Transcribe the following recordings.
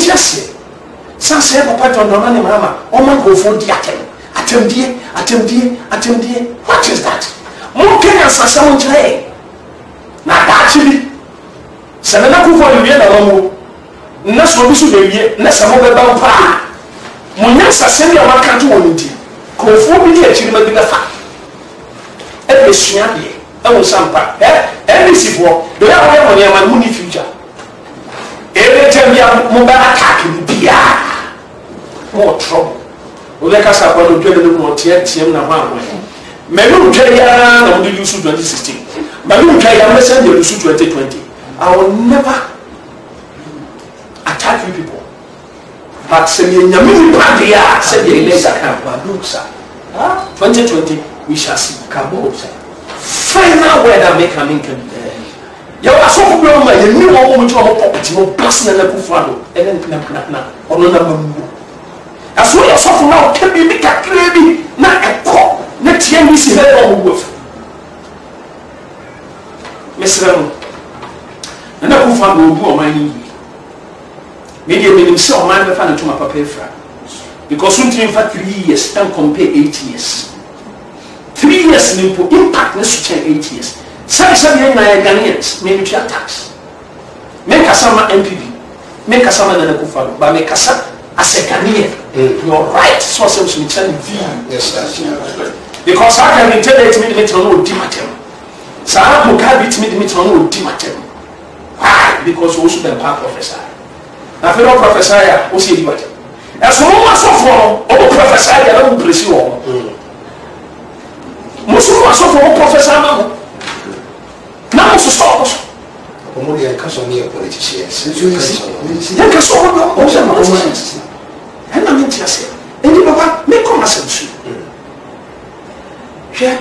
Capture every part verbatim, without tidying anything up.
Yes, some say Papa John Donani Mama, Oman go for the atem, atem die, atem die, atem die. What is that? More Kenyans are someone today. Now, actually, Sanana Kufa, you hear the Romo. Naso bisu de wie na samo be ba pa munya sase de wa kan to wonti kofo bi de achiri ma bi fa e be sua de e won sampa eh e bi sifo do ya wo mo ne ma mu ni future e be tem ya mo ba attack ni bia mo trouble o le ka sa kwa do twede no mo tie tie na ma ma me no twede ya na mo do use twenty sixteen me no twede ya me send you use twenty twenty. I will never attack you people, but say you nyame pande ya say the laser camp badusa twenty twenty we shall see kabosa final word that make am can ya aso ko ma ya ni wo mo twa mo property mo pass na na kufado ene na na na ono na mamu aso ya so for now can be make a crazy na ekọ na tie mi si he o wo fu mesram na kufado obu o man ni maybe a minimum so man me fan to my papa fra because something for three years and compare eight years three years nimpo impact na such eight years say say na Ghanaians maybe to tax make asama M P B make asama na Akufo-Addo but make asa as a Ghanaian your right so so to tell you yes because I can tell it me me no di matem sa mo ka bit me me no di matem why because also the power professor na fellow professor ya o si di matem as no one so for o professor ya na mo presi wo mo so so for o professor ma mo na mo so so Como ele é caçonia politicians. É caçonia, ou seja, não é na mente assim. Ele não vai me como assim isso. Já,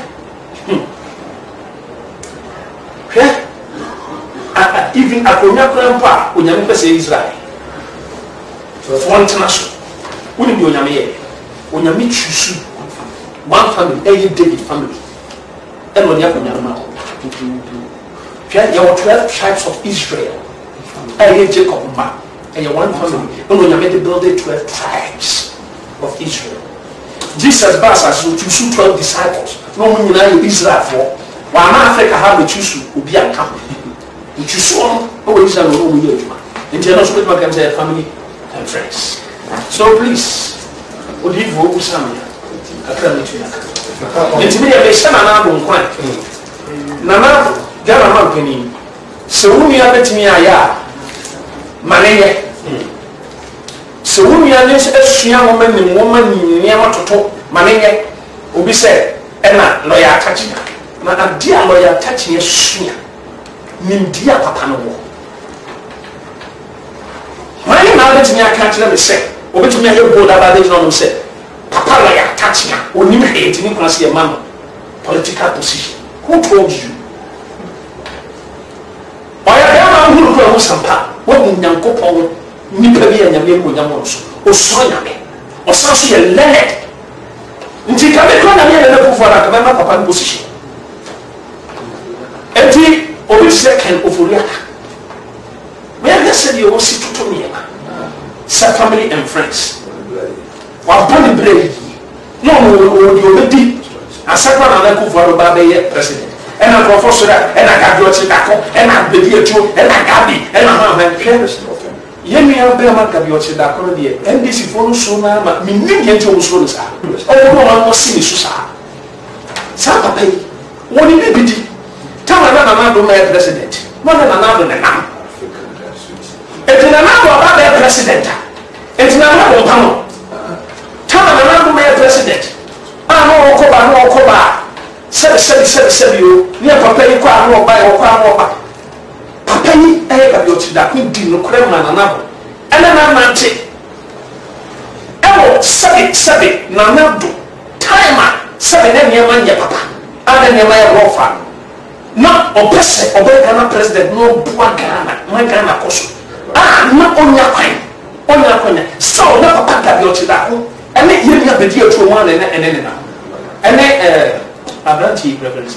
já. A even a comunhão grandpa, o nome vai ser Israel. Fonte nacional. O nome do nome é o nome Chusu. One family, a David family. É no dia comunhão mal. There were twelve tribes of Israel. I Jacob ma. And one family. No, no, you made the building twelve tribes of Israel. Jesus bas as you choose twelve disciples. No one in Israel for. While Africa have the choose will be a camp. You choose one. Oh, Israel no one will do. And you know, so we can say family and friends. So please, would you vote with some? I can't let you know. It's me a best man. I'm going to Nana. Gana mampeni se wunu ya betimi aya maneye se wunu ya ne asua wo manim wo manim ne matoto maneye obi se ena lawyer attach na ade a lawyer attach ye sua nim dia papa no wo mani na betimi aka kire me se obetimi aye bold about it no se papa lawyer attach na onim hate ni kwase ye man political position who told you who are Sampa, what Yanko Paul, Nipabi and Yamiko Yamos, or Soyame, or Sashi and Leonard. Until you come and for a member of position. Empty or second of Uriaka. Where they said you will see to me, sir, family and friends. While Bonnie Brady, no, no, you'll be deep. A second and Akufo-Addo Babe president. And a professor, and a Gabriel Chicago, and a Bedio, and a Gabi, and a Haman Careless. Yemi Albema Gabriel Chicago, and this is for Sona, but me million to Sons. Oh, one was seen Susa. Santa Pay, what did it be? Tell another man, president. One and another than now. It's in another about their president. It's in another panel. Tell another man, president. I know Okoba, no Okoba. Seven, seven, seven, seven, you near Papa, you can't walk by or can't walk back. Papa, you have your children, you did no crime and another. And then I'm not saying, oh, seven, seven, Nanado, timer, seven, and your man, your papa, and then your man, Rofa. Not a person, or Ghana president, no poor Ghana, my Ghana Koso. Ah, not on your coin, on your coin. So, not Papa have your children, and then you have the deal to one and then now. And then, uh, Abranti reference.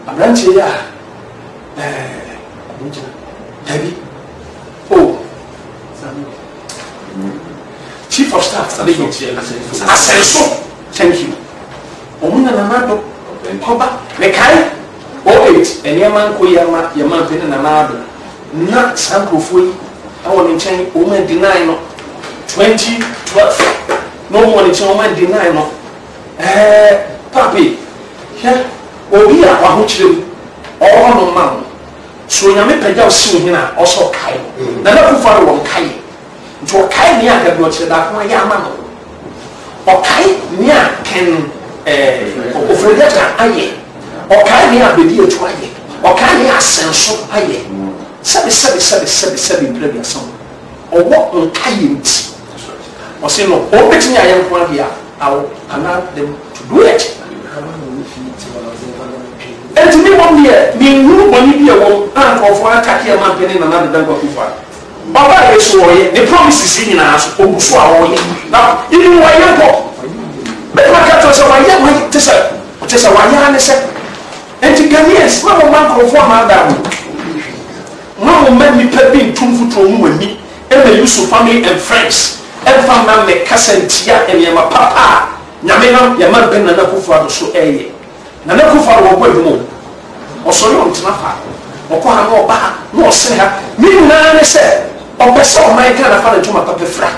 Abranti ya eh Debbie. Oh, Chief of Staff, Asenso, thank you. Omuna Nanado, Koba, Mekai, oh eight, and Yaman Koyama, Yaman Pin and Nanado, not Sanko Fui, I want to change woman deny no twenty twelve. No one is woman deny no. Eh, Papi, yeah, Obia, Wahuchi, all no man. So Yame Pajao Sina also Kai, Nana Kufa won Kai. To Kai near the watcher that my Yamano. Or Kai near can Ofredeta Aye. Or Kai near Bedia to Aye. Or Kai near Senso Aye. Sabi Sabi Sabi Sabi Sabi Premier Song. Or what on Kayint. Or say no, opening I am one here. I'll allow them to do it. And to me one year, me no money be a one and of one attack here man penny another than what you find. Baba is so the promises in us, oh, so now, even why you go. But my cat was a wire, my tessa, Tessa, why you said, and to Ghanaians, no man can form my down. No man me pepping two foot room with me, and the use of family and friends, and found my make cousin Tia and Yama Papa, Yamina, Yaman Ben and Nakufa, so a Nanakufa will go home, or so you want to know, or Kohan or Bah, no, say her, me, Nana said. Or best of my kind of father to my papa fra.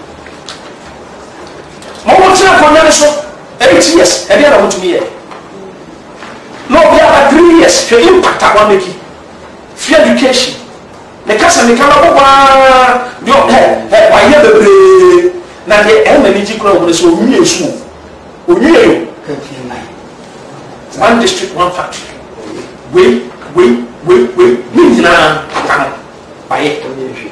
More time for Nelson, eight years, and the other one to me. No, we have three years for impact I want to make free education. The cousin may come up with your head, why you have a play. Now the energy crowd is so new, so new. One district, one factory. Wait, wait, wait, wait, me now. By it.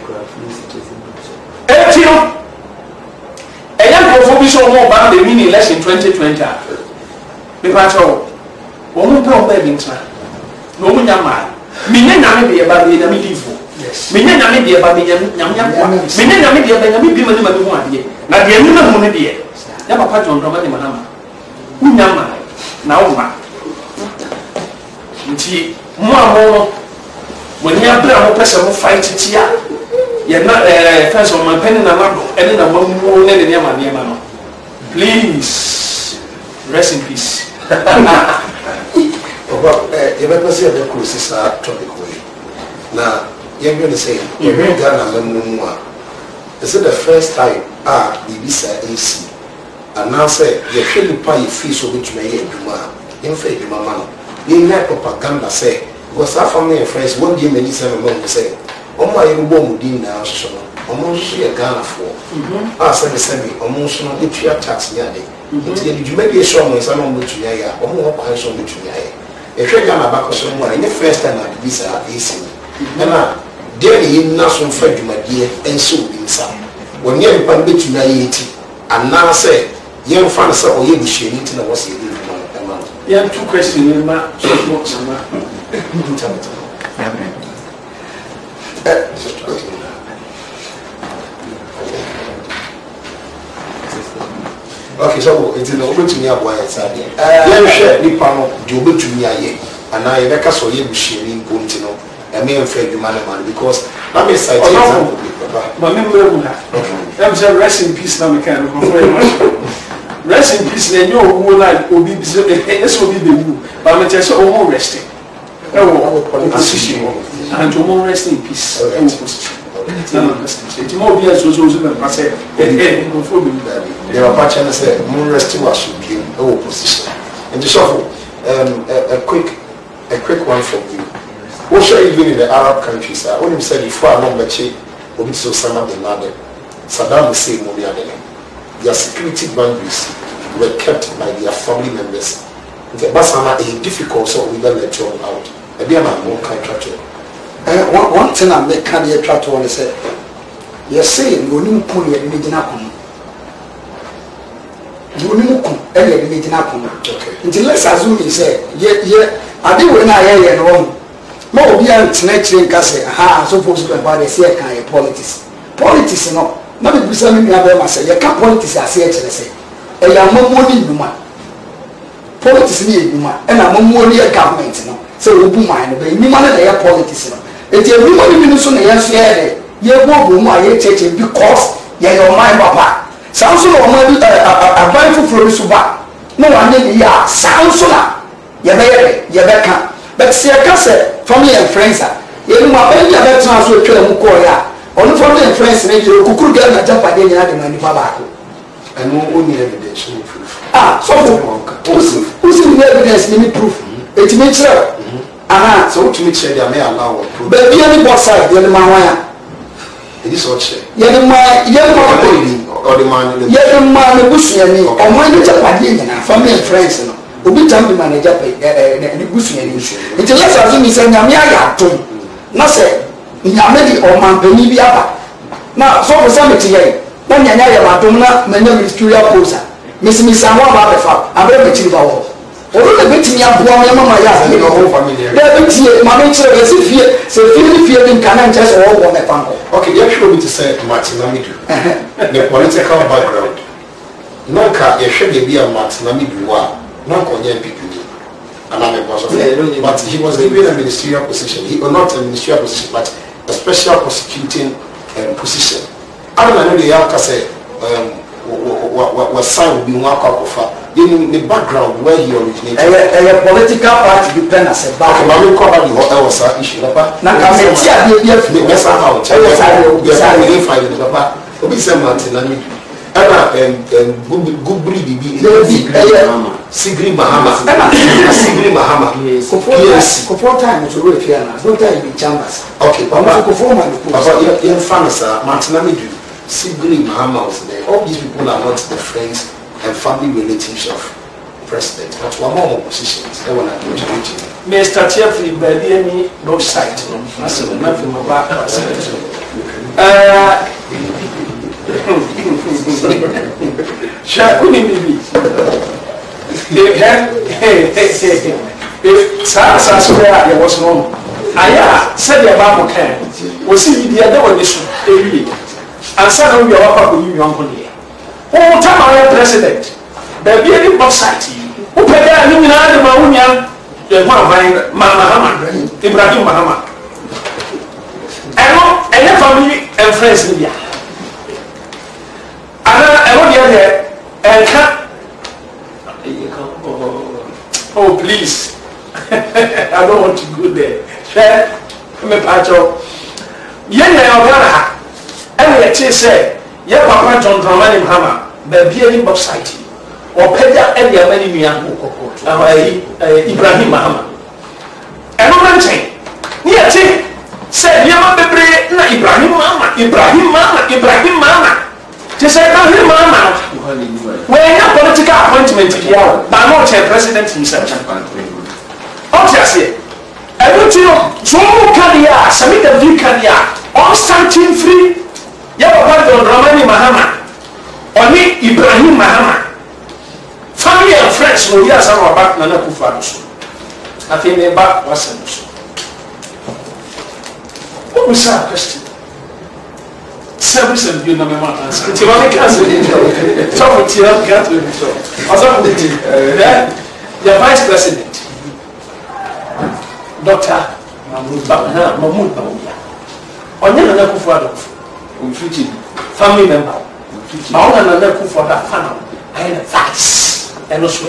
eighty no. A young professional more bad the meaning less in twenty twenty. Because oh, one more baby in time. No one young man. Meaning I may be about the enemy for. Yes. Meaning I may be about the young young meaning I may be about the enemy woman who want here. Now the enemy money there. Never part on Romani Manama. Who young man? Now, ma. More. When you have a person who fights it here, you're not a person of my penny and and then a one more than the Yaman. Please, rest in peace. Well, you never see the cruises are tropically. Now, you're going to say, you're going to Ghana. Is it the first time ah, the visa A C? And now say, you're feeling pay fees of which may be in fact, Mamma. You need propaganda say. Because our family and friends won't give many seven months say, oh my, you won't be now, so almost a Ghana for. I said the same, almost not if you are tax near day. You may be a song with someone with you, or more pies on with you. If you're Ghana back or somewhere, in the first time I visa easy. And now, there is nothing for you, my dear, and so inside. When you're a bit to eighty, and now say, young fans or you wish you need to know what's your living. You have two questions in my okay, so it's in the open to me why it's out there. Let me share the panel, the open to me, and I make us all you machine in Puntino, and me and Fred, the man, because let me say, my memory, I'm saying rest in peace, now we can very much. Rest in peace, then your whole life will be this will be the rule, but I'm just all resting. Oh, position and to more rest in peace. It's more be as also I said, there are patches and say, more resting was should be oh position. And the shuffle, um, a, a quick, a quick one for you. What shall even in the Arab countries? I only said before I know that she will be so Osama bin Laden. Saddam Hussein will be at them. Their security boundaries were kept by their family members. The Basama is difficult, so we don't let you out. Maybe I'm a more contractor. One thing I make can you try to understand? You're saying you need to pull your imagine. You need to pull your imagine. Okay. Until let's assume you say, yeah, yeah, I did when I hear you wrong. More be a teenage and say, ah, so folks about the say kind of politics. Politics, you know. Not be something you have say, you can't politics as say, say. And you're more money, woman. Politics need woman, and I'm more near government, you know. So we boom mine, but you man they are politics, you know. If you really want to be so near share ye go bo mu aye cheche because ye your mind papa sanso no mo bi aban fufuro bi so ba no wane ni ya sanso na ye be ye ye be ka but se ka se family and friends a ye mu aban ya be tran so twere mu ko ya onu family and friends ne je kukuru ga na japa de nyina de mani pa ba ko eno oni evidence no proof ah so who's who's the evidence ni proof it me chere aha so what me chere dia me allow proof ba bi any both side ye ma wan ya it is what chere ye ma ye ma or the man ye ma ne busuani o mo ni japa de nyina family and friends no obi tam di manager pe eh ne busuani it let's assume say nyame aya atom na say nyame di o man pani bi aba na so for some it ye na nyanya ya atom na manya ministerial post miss miss anwa ba be fa abre be chiri ba wo oro na betimi aboa me mama ya the whole family da betie ma me chiri se fie se fie ni fie bi kana nche so wo wo me panko okay you show me to say Martin Namidu the political background no ka ye hwe be bia Martin Namidu wa no konye P P P and I'm a boss of it but he was given a ministerial position he or not a ministerial position but a special prosecuting um, position I don't know the yaka say um what sign be one kofa in the background where he originated a political party depend as a back ma me cover the what was issue papa na ka me ti ade bi afi me sa how check we say we find the papa obi say Martin Namidu ana em gubri bibi sigri mahama ana sigri mahama yes ko for time to we fear na don't time be chambers okay papa ko for man ko papa in fanasa Martin Namidu sigri mahama was there all these people are not the friends and family relatives of president but one more positions they want to do Mister Chiefly baby any no site no so na fi mo ba eh Shakuni bibi they can if sa sa so there was no aya said the Bible can we see the other one is ewi ansa na we are papa ko yi yon ko ne o tama president baby any box site o pega ni na de ma unya e ma van Mahama Ibrahim Mahama eno ene family and friends ni bia ana eno dia de enka oh please I don't want to go there share me pacho ye na ogara ene ye che say ye papa John Dramani Mahama baby any box site o pega e dia mani nua ayi Ibrahim Mahama eno manchen ni ati say yama bebre na Ibrahim Mahama Ibrahim Mahama Ibrahim Mahama to say Ibrahim Mahama when a political appointment here but not a president himself obviously everything so career submit the view career all starting free yaba John Dramani Mahama oni Ibrahim Mahama family and friends no ya some about Nana Akufo-Addo so afi me ba wasem so what was that question seven seven you know me ma answer ti ma me cancel it so for ti am got to so also the the vice president Doctor Mahmoud Bawumia Mahmoud Bawumia onye Nana Akufo-Addo umfiti family member ma ona Nana Akufo-Addo fan I had facts and also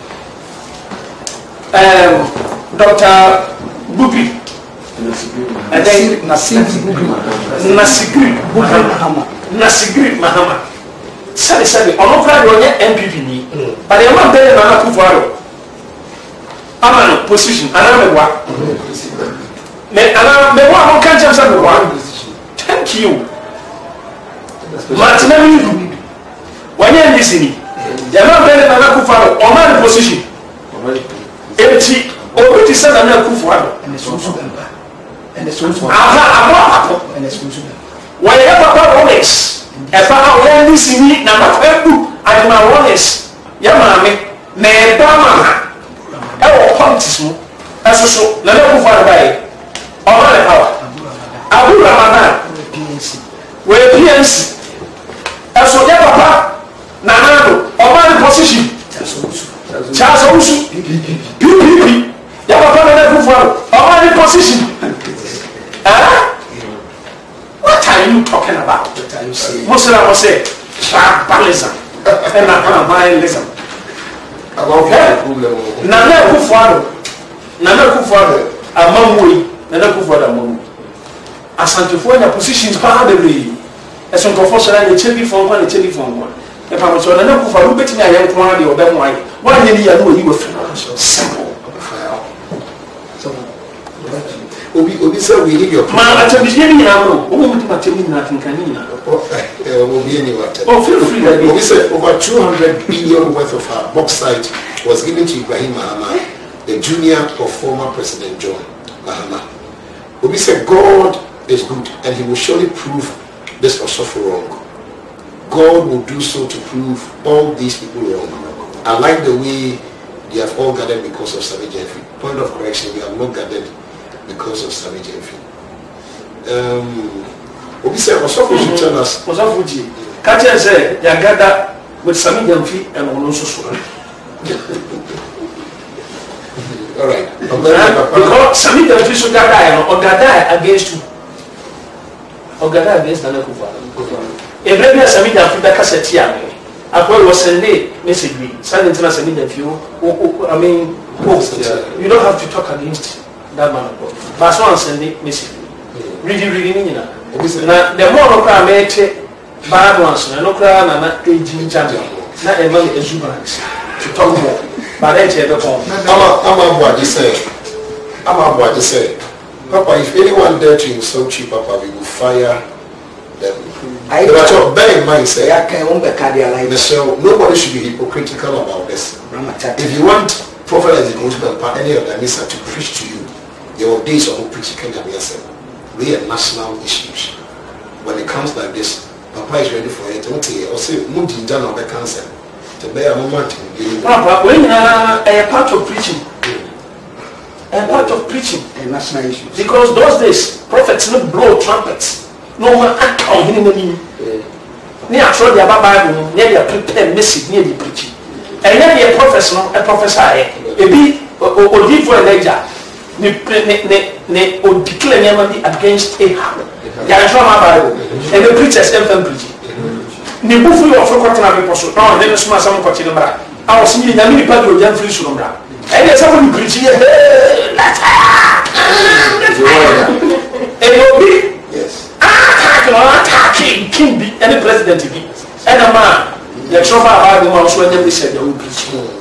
um Doctor Bubi and then Nasigri Bubi Nasigri Mahama Nasigri Mahama sari sari ono fra do nye M P P ni but e ma bele Nana Akufo-Addo amano position ana me wa me ana me wa mo kan jam sa me wa thank you Martin Namidu wanya ndisini yama bele Nana Akufo-Addo o ma the position eti obi ti say Nana Akufo-Addo and so so bemba and so so aha abo and so so when you papa Rolex e fa ha o ndisini na ma febu and my Rolex yama me na e ba ma e wo politics mu eso so Nana Akufo-Addo bai o ma le power Abu Ramadan P N C we P N C eso ya papa Nana ọba ní position Charles Owusu P P P yàrá bá Nana Akufo-Addo ọba ní position what are are you talking about? What are you saying? Muslim was say tribalism and tribalism. Nana Kufuado, Nana Kufuado, Amamui, Nana Kufuado Amamu. Asantefo na positions pa de be. Eson ko for na chebi fon kwa na chebi fon kwa. E pa mo so Nana Kufuado betimi ayen ko na de obem wan. Wan ye ni ya no yi wo fi. Simple. Obi Obi said we need your man attention ni na no. O mo mutima temi na tinkani na. Obi any what. Oh, feel free that Obi said over two hundred billion worth of our bauxite was given to Ibrahim Mahama, the junior of former President John Mahama. Obi said God is good and he will surely prove this also wrong. God will do so to prove all these people wrong. I like the way they have all gathered because of Savage Jeffrey. Point of correction, we have not gathered because of Savage Jeffrey. Um, Obi said also should tell us. Osafuji, Katia said, ya gather with Savage Jeffrey and also all right. Because Savage Jeffrey should gather or gather against you. Or gather against Nana Kufuado. If there is Savage Jeffrey that cassette here, I was Sunday message me. Sunday to Savage Jeffrey. I mean, you don't have to talk against that man of God. But one Sunday message me. Really, really, you know. The more of a mate, bad ones, and no crown and not aging champion. Not a money exuberance to talk more. But then, I'm a boy, you say. I'm a boy, you say. Papa, if anyone dare to insult you, Papa, we will fire them. I but bear in mind, say, Michelle, nobody should be hypocritical about this. If you want Prophet as a Muslim, any of them is to preach to you, your days of preaching can be yourself. We are national issues. When it comes like this, Papa is ready for it. Or say, Moody done on the cancer. To bear a moment. Papa, when a part of preaching, a part of preaching, a national issue. Because those days, prophets don't blow trumpets. No one act on him. Near throw the Bible, near the prepare message, near the preaching. And then a professor, a professor, a bit or give for a ledger. Ne or declare Yamani against Ahab. They are from Bible. And the preachers and them preaching. Ne bufu yo for cotton of apostle. No, then it's my some cotton. I was seeing the mini part of the free sunnah. And there's someone preaching. And you'll be attacking King be any president to be. And a man, the trouble about the mouse when they said they will preach.